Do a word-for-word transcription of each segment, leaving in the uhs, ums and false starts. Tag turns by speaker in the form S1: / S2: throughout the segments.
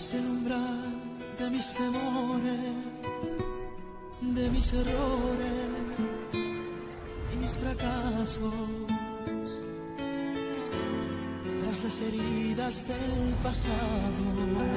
S1: el umbral de mis temores, de mis errores y mis fracasos, tras las heridas del pasado.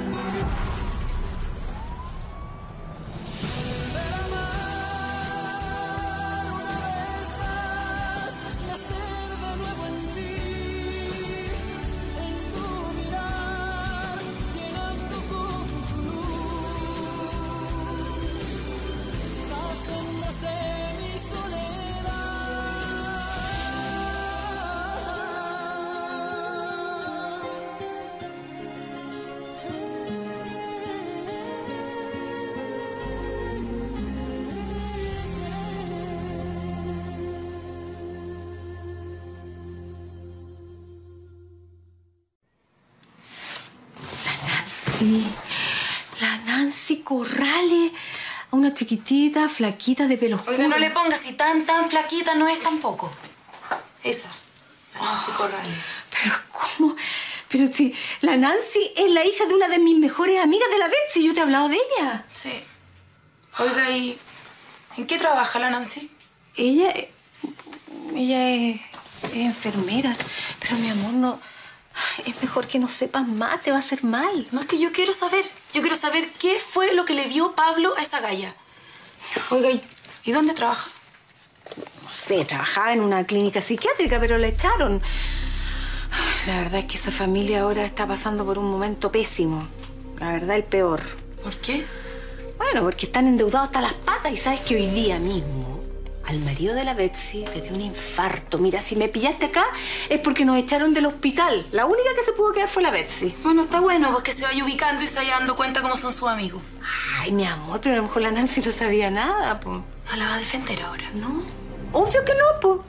S2: Sí, la Nancy Corrales, una chiquitita, flaquita, de pelo oscuro.
S3: Oiga, no le pongas, si tan, tan flaquita no es tampoco. Esa, la Nancy oh, Corrales.
S2: Pero ¿cómo? Pero si la Nancy es la hija de una de mis mejores amigas de la Betsy, yo te he hablado de ella.
S3: Sí. Oiga, ¿y en qué trabaja la Nancy?
S2: Ella, ella es, es enfermera, pero mi amor, no... Es mejor que no sepas más, te va a hacer mal.
S3: No, es que yo quiero saber. Yo quiero saber qué fue lo que le dio Pablo a esa galla. Oiga, ¿y, ¿y dónde trabaja?
S2: No sé, trabajaba en una clínica psiquiátrica, pero la echaron. La verdad es que esa familia ahora está pasando por un momento pésimo. La verdad, el peor.
S3: ¿Por qué?
S2: Bueno, porque están endeudados hasta las patas. Y sabes que hoy día mismo al marido de la Betsy le dio un infarto. Mira, si me pillaste acá es porque nos echaron del hospital. La única que se pudo quedar fue la Betsy.
S3: Bueno, está bueno, pues que se vaya ubicando y se vaya dando cuenta cómo son sus amigos.
S2: Ay, mi amor, pero a lo mejor la Nancy no sabía nada, pues.
S3: ¿No la va a defender ahora?
S2: No, obvio que no, pues.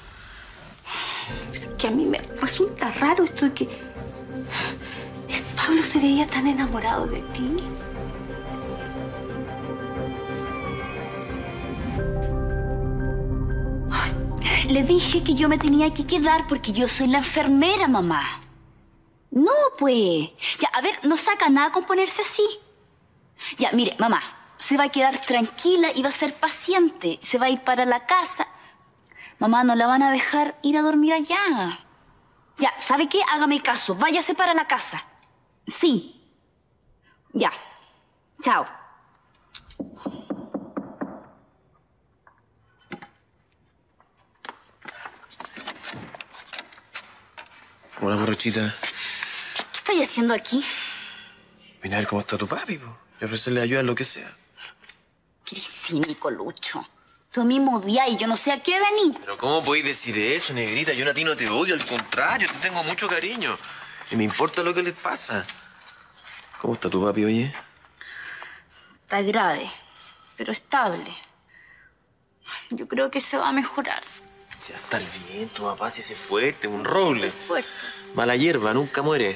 S2: Es que a mí me resulta raro esto de que Pablo se veía tan enamorado de ti.
S4: Le dije que yo me tenía que quedar porque yo soy la enfermera, mamá. No, pues. Ya, a ver, no saca nada con ponerse así. Ya, mire, mamá, se va a quedar tranquila y va a ser paciente. Se va a ir para la casa. Mamá, no la van a dejar ir a dormir allá. Ya, ¿sabe qué? Hágame caso. Váyase para la casa. Sí. Ya. Chao.
S5: Hola, borrachita.
S4: ¿Qué estáis haciendo aquí?
S5: Vine a ver cómo está tu papi, po, y ofrecerle ayuda en lo que sea.
S4: Qué cínico, Lucho. Tú mismo odias y yo no sé a qué venís.
S5: Pero ¿cómo podéis decir eso, negrita? Yo a ti no te odio, al contrario, te tengo mucho cariño. Y me importa lo que les pasa. ¿Cómo está tu papi, oye?
S4: Está grave, pero estable. Yo creo que se va a mejorar.
S5: Ya está bien, tu papá si ese es fuerte, un roble.
S4: Es fuerte.
S5: Mala hierba, nunca muere.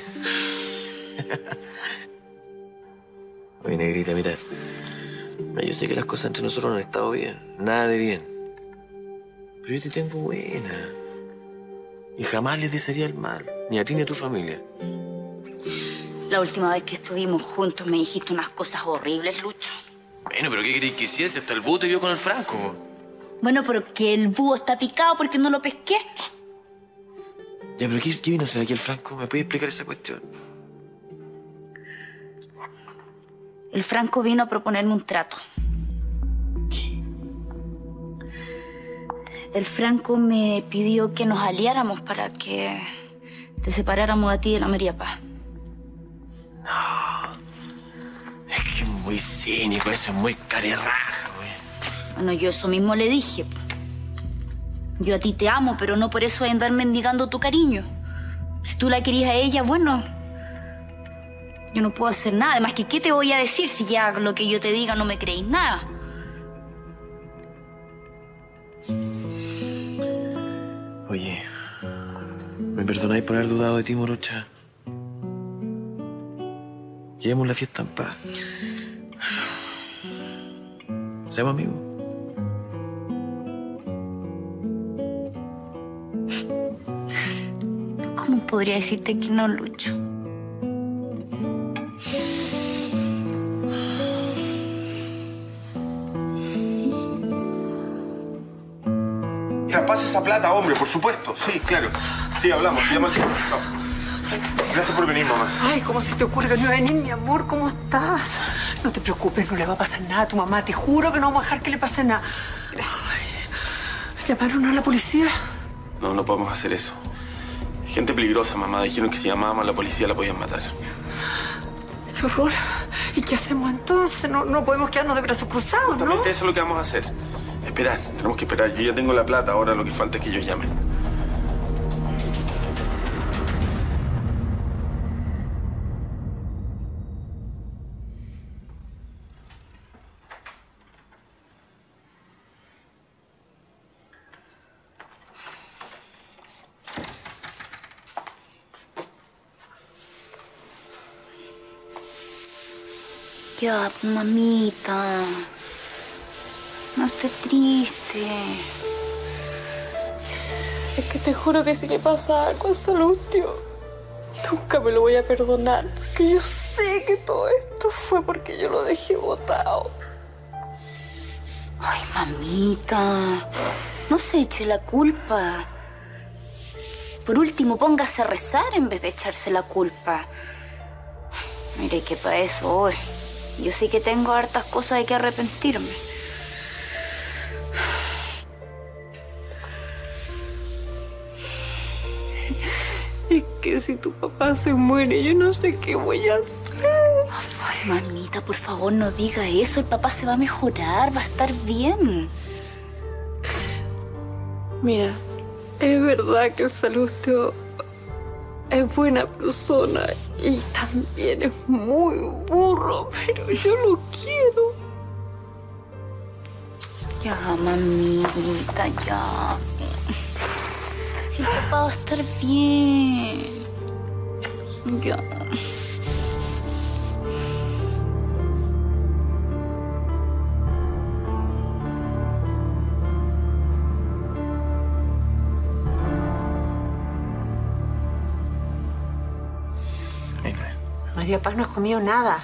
S5: Oye, negrita, mira. Yo sé que las cosas entre nosotros no han estado bien. Nada de bien. Pero yo te tengo buena. Y jamás les desearía el mal. Ni a ti ni a tu familia.
S4: La última vez que estuvimos juntos me dijiste unas cosas horribles, Lucho.
S5: Bueno, pero ¿qué queréis que hiciese? Hasta el búho te vio con el Franco.
S4: Bueno, pero que el búho está picado porque no lo pesqué.
S5: Ya, pero ¿qué, qué vino a hacer aquí el Franco? ¿Me puede explicar esa cuestión?
S4: El Franco vino a proponerme un trato.
S5: ¿Qué?
S4: El Franco me pidió que nos aliáramos para que te separáramos a ti de la María Paz.
S5: No. Es que es muy cínico, eso es muy carerraja, güey.
S4: Bueno, yo eso mismo le dije. Yo a ti te amo, pero no por eso voy a andar mendigando tu cariño. Si tú la querías a ella, bueno, yo no puedo hacer nada. Además, que ¿qué te voy a decir si ya lo que yo te diga no me creéis nada?
S5: Oye, ¿me perdonáis por haber dudado de ti, morocha? Llevemos la fiesta en paz. ¿Seamos amigos?
S4: ¿Cómo podría decirte que no, Lucho?
S6: traspase esa plata, hombre, por supuesto. Sí, claro. Sí, hablamos. Llama aquí. Gracias por venir, mamá.
S7: Ay, ¿cómo se te ocurre que no iba a venir, mi amor? ¿Cómo estás? No te preocupes, no le va a pasar nada a tu mamá. Te juro que no vamos a dejar que le pase nada. Gracias. Ay, ¿llamaron a la policía?
S6: No, no podemos hacer eso. Gente peligrosa, mamá. Dijeron que si llamábamos a la policía la podían matar.
S7: ¡Qué horror! ¿Y qué hacemos entonces? No, no podemos quedarnos de brazos cruzados, ¿no?
S6: Justamente eso es lo que vamos a hacer. Esperar. Tenemos que esperar. Yo ya tengo la plata. Ahora lo que falta es que ellos llamen.
S4: Ya, mamita. No estés triste.
S3: Es que te juro que si le pasa algo a Salustio, nunca me lo voy a perdonar. Porque yo sé que todo esto fue porque yo lo dejé botado.
S4: Ay, mamita. No se eche la culpa. Por último, póngase a rezar en vez de echarse la culpa. Mire que para eso hoy. Yo sí que tengo hartas cosas de que arrepentirme.
S3: Es que si tu papá se muere, yo no sé qué voy a hacer.
S4: Ay, mamita, por favor, no diga eso. El papá se va a mejorar, va a estar bien.
S3: Mira, es verdad que el Salustio es buena persona y también es muy burro, pero yo lo quiero.
S4: Ya, mamita, ya. Si el papá va a estar bien. Ya.
S7: María Paz no has comido nada.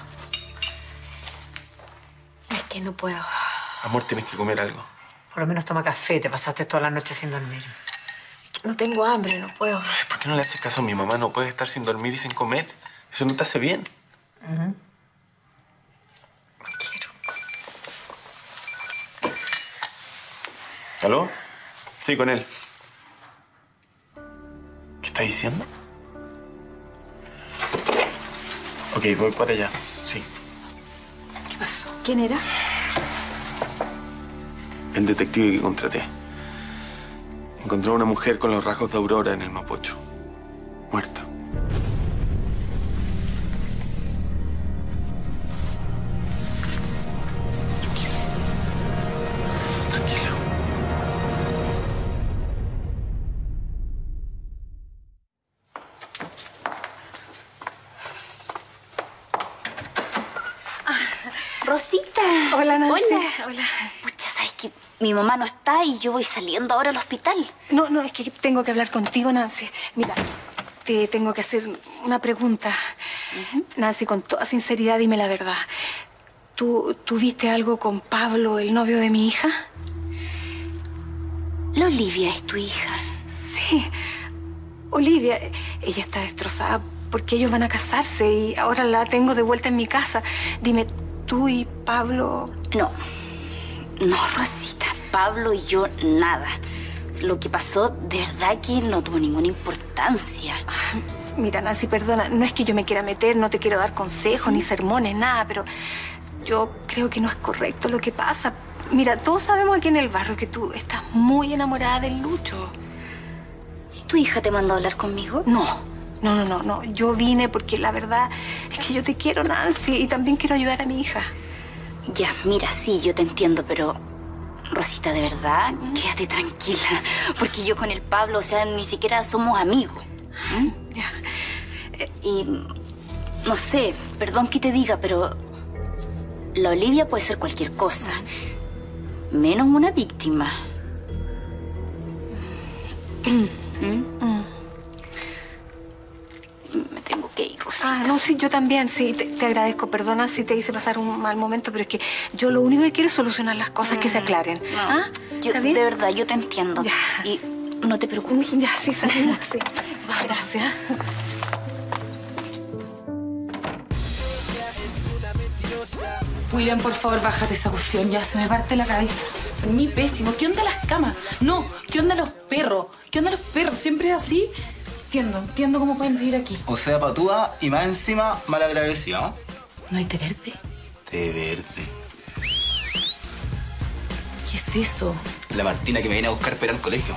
S7: Es que no puedo.
S6: Amor, tienes que comer algo.
S7: Por lo menos toma café. Te pasaste toda la noche sin dormir. Es que no tengo hambre, no puedo.
S6: Ay, ¿por qué no le haces caso a mi mamá? No puedes estar sin dormir y sin comer. Eso no te hace bien.
S7: Uh-huh. No quiero.
S6: ¿Aló? Sí, con él. ¿Qué está diciendo? Ok, voy para allá. Sí.
S7: ¿Qué pasó? ¿Quién era?
S6: El detective que contraté. Encontró a una mujer con los rasgos de Aurora en el Mapocho. Muerta. Tranquila.
S4: Rosita.
S2: Hola, Nancy.
S4: Hola.
S2: Hola.
S4: Pucha, ¿sabes qué? Mi mamá no está y yo voy saliendo ahora al hospital.
S2: No, no, es que tengo que hablar contigo, Nancy. Mira, te tengo que hacer una pregunta. Uh-huh. Nancy, con toda sinceridad, dime la verdad. ¿Tú tuviste algo con Pablo, el novio de mi hija?
S4: La Olivia es tu hija.
S2: Sí. Olivia, ella está destrozada porque ellos van a casarse y ahora la tengo de vuelta en mi casa. Dime, ¿tú y Pablo...?
S4: No. No, Rosita. Pablo y yo, nada. Lo que pasó, de verdad que no tuvo ninguna importancia.
S2: Mira, Nancy, perdona. No es que yo me quiera meter, no te quiero dar consejos ni sermones, nada, pero yo creo que no es correcto lo que pasa. Mira, todos sabemos aquí en el barrio que tú estás muy enamorada del Lucho.
S4: ¿Tu hija te mandó a hablar conmigo?
S2: No. No, no, no, no. Yo vine porque la verdad es que yo te quiero, Nancy, y también quiero ayudar a mi hija.
S4: Ya, mira, sí, yo te entiendo, pero... Rosita, de verdad, ¿Mm? Quédate tranquila. Porque yo con el Pablo, o sea, ni siquiera somos amigos. ¿Mm?
S2: Ya.
S4: Y... no sé, perdón que te diga, pero... la Olivia puede ser cualquier cosa. Menos una víctima. ¿Mm? Me tengo Ok, Rosita.
S2: Ah, no, sí, yo también, sí, te, te agradezco. Perdona si te hice pasar un mal momento, pero es que yo lo único que quiero es solucionar las cosas, que se aclaren.
S4: No,
S2: ¿Ah?
S4: yo,
S2: ¿Está bien?
S4: de verdad, yo te entiendo.
S2: Ya.
S4: Y no te preocupes.
S2: Ya, sí, salimos, sí. Gracias.
S8: William, por favor, bájate esa cuestión. Ya se me parte la cabeza. Por mí, pésimo. ¿Qué onda las camas? No, ¿qué onda los perros? ¿Qué onda los perros? ¿Siempre es así? Entiendo, entiendo cómo pueden vivir aquí.
S9: O sea, patúa y más encima malagradecida, ¿no?
S8: ¿No hay té verde?
S9: Té verde.
S8: ¿Qué es eso?
S9: La Martina que me viene a buscar para ir al colegio.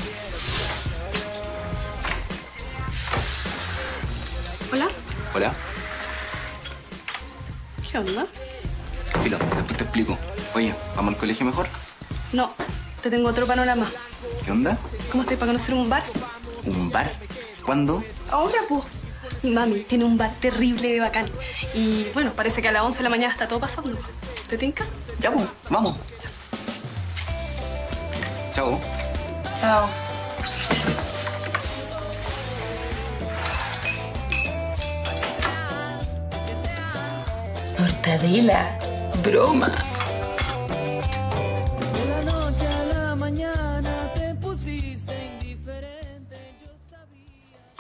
S3: Hola.
S9: Hola.
S3: ¿Qué onda?
S9: Filo, después te explico. Oye, ¿vamos al colegio mejor?
S3: No, te tengo otro panorama.
S9: ¿Qué onda?
S3: ¿Cómo estoy para conocer un bar?
S9: ¿Un bar? ¿Cuándo?
S3: Ahora, pues. Mi mami tiene un bar terrible de bacán. Y bueno, parece que a las once de la mañana está todo pasando. ¿Te tinca?
S9: Ya, pues, vamos. Chao.
S8: Chao. Mortadela. Broma.
S1: De la noche a la mañana te pusiste indiferente, yo sabía.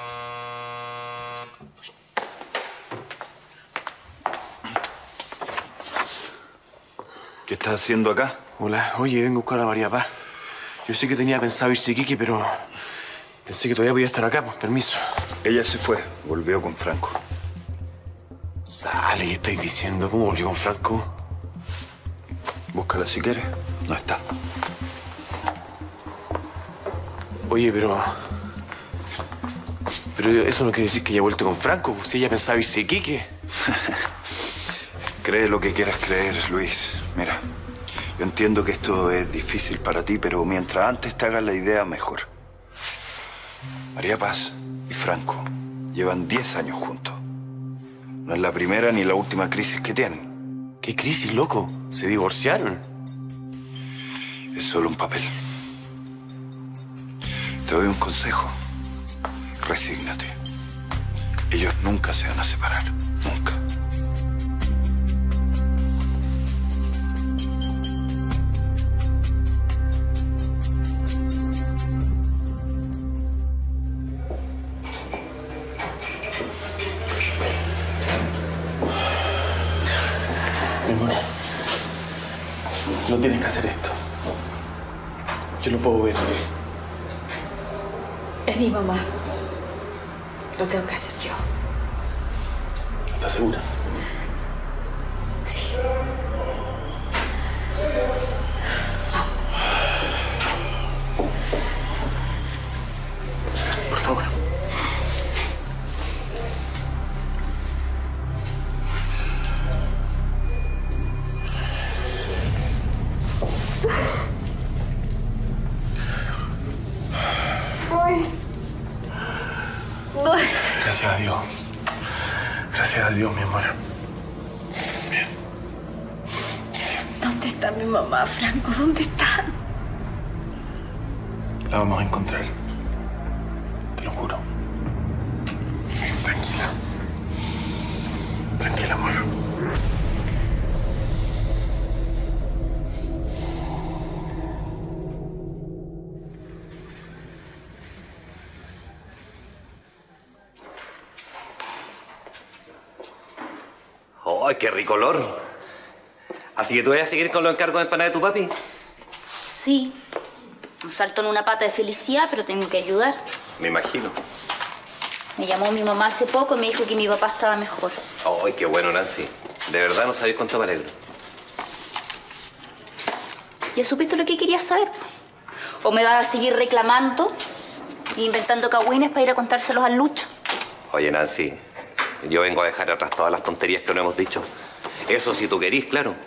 S6: ¿Qué estás haciendo acá?
S5: Hola, oye, vengo a buscar a María Paz. Yo sé que tenía pensado irse a Iquique, pero pensé que todavía podía estar acá, pues permiso.
S6: Ella se fue, volvió con Franco.
S5: Sale, ¿qué estáis diciendo? ¿Cómo volvió con Franco?
S6: Búscala si quieres. No está.
S5: Oye, pero... Pero eso no quiere decir que haya vuelto con Franco, pues si ella pensaba irse a Iquique.
S6: Cree lo que quieras creer, Luis. Mira, yo entiendo que esto es difícil para ti, pero mientras antes te hagas la idea, mejor. María Paz y Franco llevan diez años juntos. No es la primera ni la última crisis que tienen.
S5: ¿Qué crisis, loco? ¿Se divorciaron?
S6: Es solo un papel. Te doy un consejo. Resígnate. Ellos nunca se van a separar. Nunca.
S5: Mi amor, no tienes que hacer esto. Yo lo puedo ver.
S3: Es mi mamá. Lo tengo que hacer yo.
S5: ¿Estás segura?
S3: Sí.
S5: Por favor. Gracias a Dios. Gracias a Dios, mi amor. Bien.
S3: ¿Dónde está mi mamá, Franco? ¿Dónde está?
S5: La vamos a encontrar. Te lo juro. Tranquila. Tranquila, amor.
S10: ¡Ay, qué rico olor! ¿Así que tú vas a seguir con los encargos de empanada de tu papi?
S4: Sí. Un salto en una pata de felicidad, pero tengo que ayudar.
S10: Me imagino.
S4: Me llamó mi mamá hace poco y me dijo que mi papá estaba mejor.
S10: ¡Ay, qué bueno, Nancy! De verdad no sabéis cuánto me alegro.
S4: ¿Ya supiste lo que querías saber? ¿O me vas a seguir reclamando e inventando cagüines para ir a contárselos al Lucho?
S10: Oye, Nancy, yo vengo a dejar atrás todas las tonterías que no hemos dicho. Eso si tú querís, claro.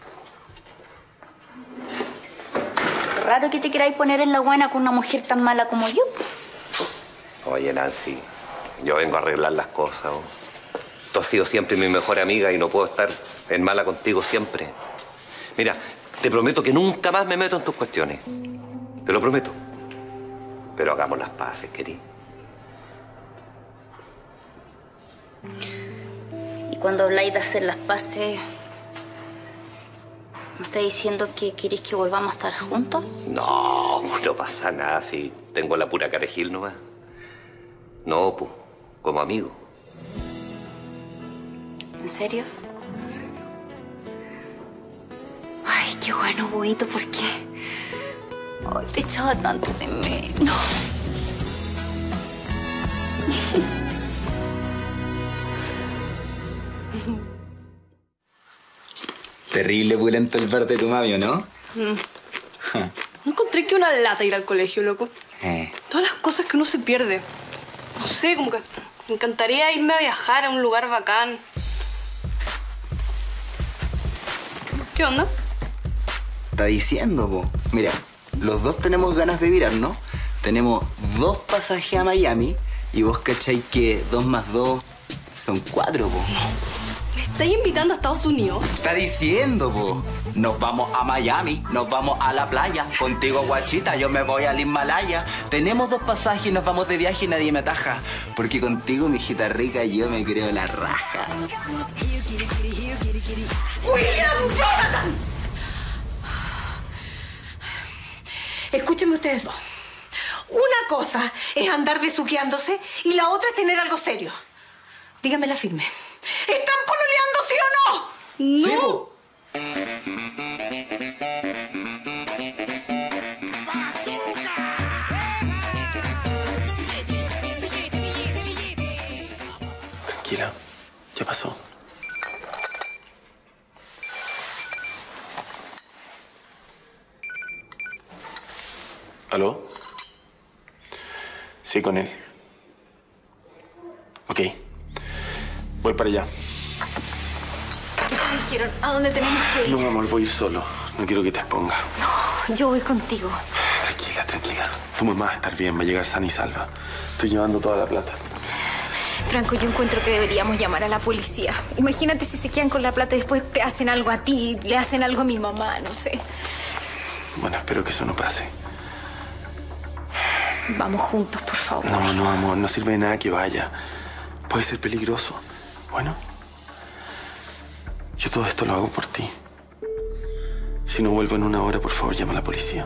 S4: Raro que te queráis poner en la buena con una mujer tan mala como yo.
S10: Oye, Nancy, yo vengo a arreglar las cosas. ¿Oh? Tú has sido siempre mi mejor amiga y no puedo estar en mala contigo siempre. Mira, te prometo que nunca más me meto en tus cuestiones. Te lo prometo. Pero hagamos las paces, querido.
S4: Y cuando habláis de hacer las paces, ¿me estáis diciendo que queréis que volvamos a estar juntos?
S10: No, no pasa nada si tengo la pura carejil nomás. No, pues, como amigo.
S4: ¿En serio?
S10: En serio.
S4: Ay, qué bueno, Boito, porque ay, te echaba tanto de menos.
S9: Terrible pulento el verde de tu mami, ¿o no?
S11: Mm. No encontré que una lata ir al colegio, loco.
S9: Eh.
S11: Todas las cosas que uno se pierde. No sé, como que me encantaría irme a viajar a un lugar bacán. ¿Qué onda?
S9: Está diciendo, po. Mira, los dos tenemos ganas de virar, ¿no? Tenemos dos pasajes a Miami y vos cacháis que dos más dos son cuatro, po.
S11: ¿Me estáis invitando a Estados Unidos?
S9: Está diciendo, po. Nos vamos a Miami, nos vamos a la playa. Contigo, guachita, yo me voy al Himalaya. Tenemos dos pasajes y nos vamos de viaje y nadie me ataja. Porque contigo, mi hijita rica, yo me creo la raja.
S2: ¡William Jonathan! Escúchenme ustedes dos. Una cosa es andar besuqueándose y la otra es tener algo serio. Díganmela firme. ¿Están pololeando, sí o no?
S11: ¡No!
S5: Tranquila. ¿Qué pasó? ¿Aló? Sí, con él. Ok. Voy para allá.
S2: ¿Qué te dijeron? ¿A dónde tenemos que ir?
S5: No, amor, voy solo. No quiero que te exponga.
S2: No, yo voy contigo.
S5: Tranquila, tranquila. Tu mamá va a estar bien, va a llegar sana y salva. Estoy llevando toda la plata.
S12: Franco, yo encuentro que deberíamos llamar a la policía. Imagínate si se quedan con la plata y después te hacen algo a ti, le hacen algo a mi mamá, no sé.
S5: Bueno, espero que eso no pase.
S12: Vamos juntos, por favor.
S5: No, no, amor, no sirve de nada que vaya. Puede ser peligroso. Bueno, yo todo esto lo hago por ti. Si no vuelvo en una hora, por favor, llama a la policía.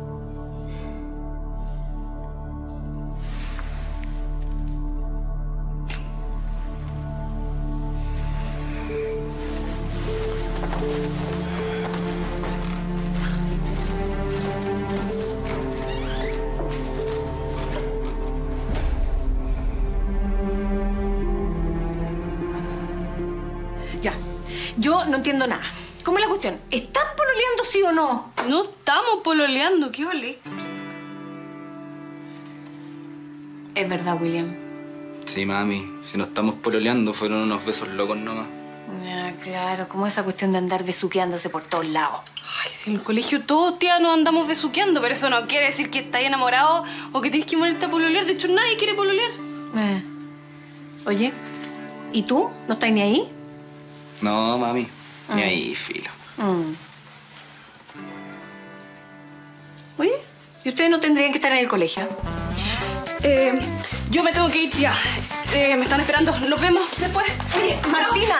S2: Ya. Yo no entiendo nada. ¿Cómo es la cuestión? ¿Están pololeando sí o no?
S11: No estamos pololeando, ¿qué vale?
S2: Es verdad, William.
S9: Sí, mami. Si no estamos pololeando, fueron unos besos locos nomás.
S2: Ah, claro. ¿Cómo esa cuestión de andar besuqueándose por todos lados?
S11: Ay, si en el colegio todos, tía, nos andamos besuqueando, pero eso no quiere decir que estáis enamorado o que tienes que ponerte a pololear. De hecho, nadie quiere pololear.
S2: Eh. Oye, ¿y tú? ¿No estás ni ahí?
S9: No, mami. Ni
S2: Mm.
S9: ahí, filo.
S2: Mm. Oye, ¿y ustedes no tendrían que estar en el colegio?
S11: Eh, yo me tengo que ir, tía. Eh, me están esperando. Nos vemos después.
S2: Oye, Martina.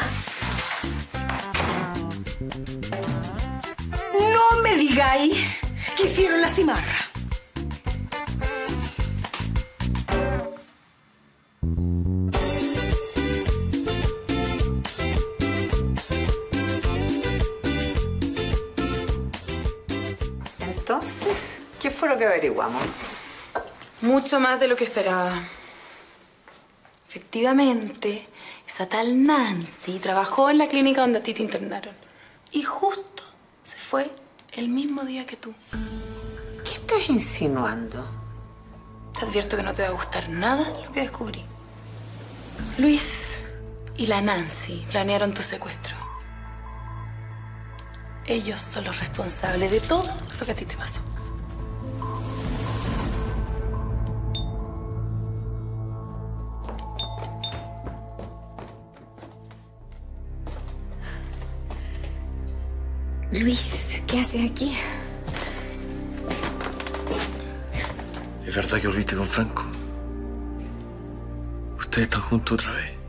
S2: No me digáis que hicieron la cimarra.
S7: Entonces, ¿qué fue lo que averiguamos?
S8: Mucho más de lo que esperaba. Efectivamente, esa tal Nancy trabajó en la clínica donde a ti te internaron. Y justo se fue el mismo día que tú.
S7: ¿Qué estás insinuando?
S8: Te advierto que no te va a gustar nada lo que descubrí. Luis y la Nancy planearon tu secuestro. Ellos son los responsables de todo lo que a ti te pasó.
S12: Luis, ¿qué haces aquí?
S5: ¿Es verdad que volviste con Franco? Ustedes están juntos otra vez.